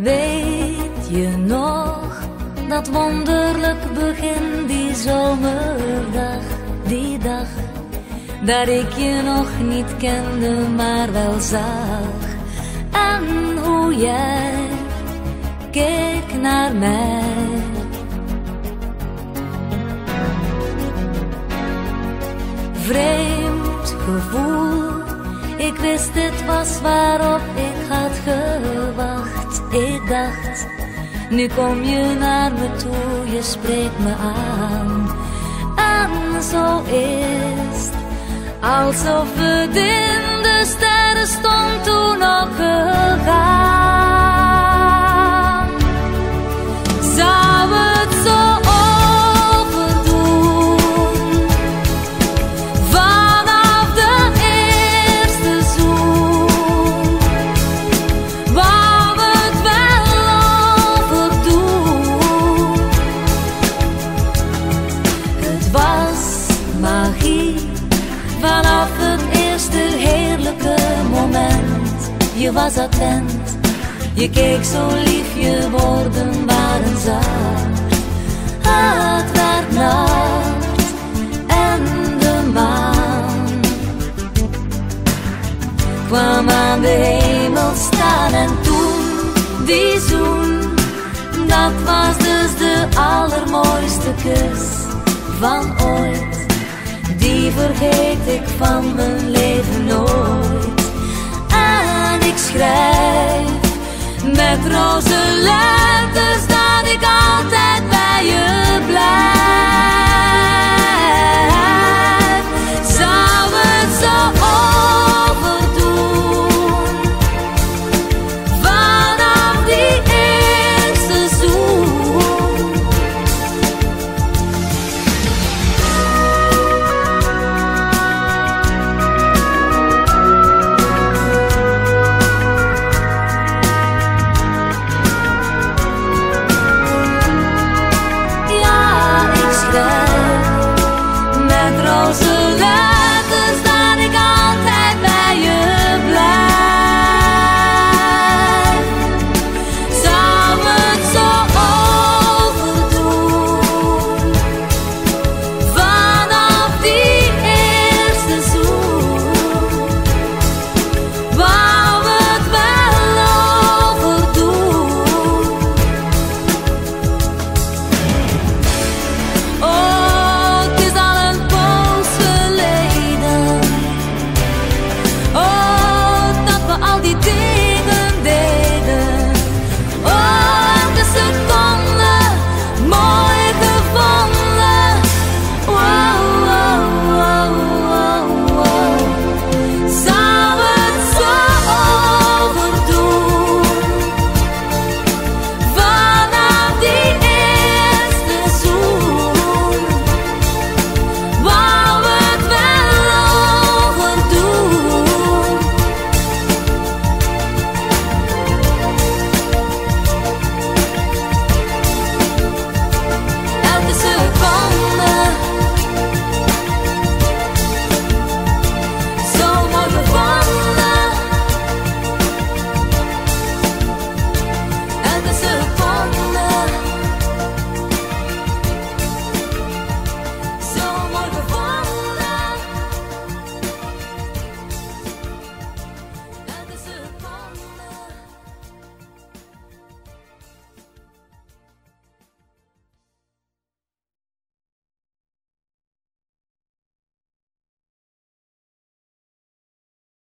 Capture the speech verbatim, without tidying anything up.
Weet je nog, dat wonderlijk begin, die zomerdag, die dag, dat ik je nog niet kende, maar wel zag. En hoe jij keek naar mij. Vreemd gevoel, ik wist het was waarop ik had gewacht. Ik dacht, nu kom je naar me toe, je spreekt me aan. En zo is het, alsof het in de sterren stond toen nog gegaan. Zou het zo overdoen, vanaf de eerste zoen, wou het wel overdoen. Het was magie, vanaf het eerste heerlijke moment. Je was attent, je keek zo lief, je woorden waren zacht. Het werd nacht en de maan kwam aan de hemel staan. En toen, die zoen, dat was dus de allermooiste kus van ooit. Die vergeet ik van mijn leven nooit. En ik schrijf met roze letters dat ik altijd bij